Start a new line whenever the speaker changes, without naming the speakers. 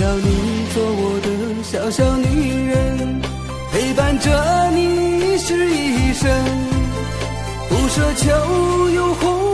要你做我的小小女人，陪伴着你一世一生，不奢求有红